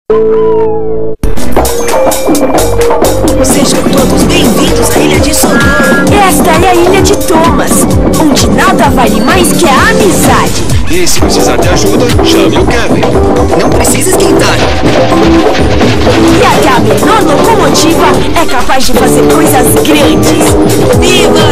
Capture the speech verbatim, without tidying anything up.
Sejam todos bem-vindos à Ilha de Sodor. Esta é a Ilha de Thomas, onde nada vale mais que a amizade. E se precisar de ajuda, chame o Kevin. Não precisa esquentar. E até a menor locomotiva é capaz de fazer coisas grandes. Viva